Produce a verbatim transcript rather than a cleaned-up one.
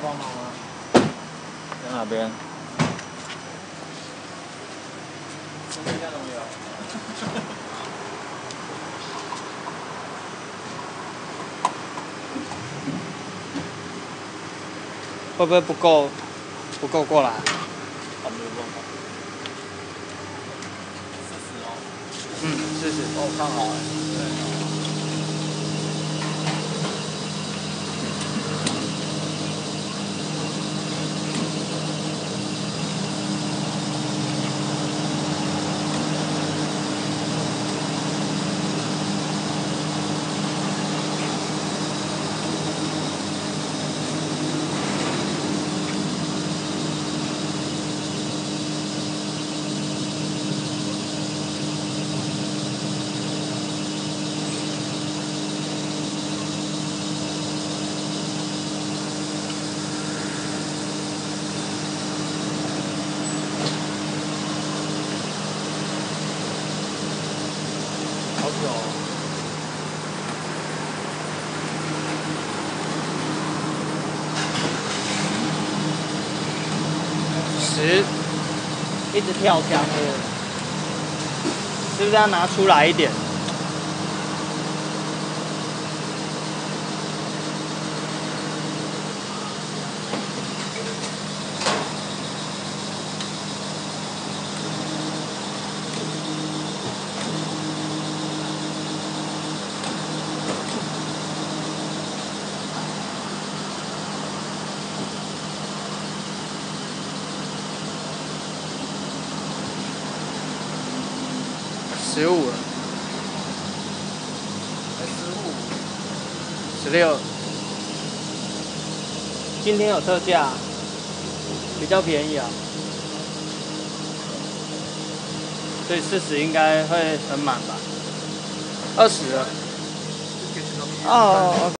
帮忙吗？ 在哪边？ 中间都没有。 会不会不够？不够过来？ 还没有办法。 四十哦。 嗯，四十。 哦，看好哎。 对。好久哦。 十，一直跳枪的，是不是要拿出来一点？十五了， 十五。 十六。今天有特价，比较便宜啊，所以四十应该会很满吧？二十了。哦哦。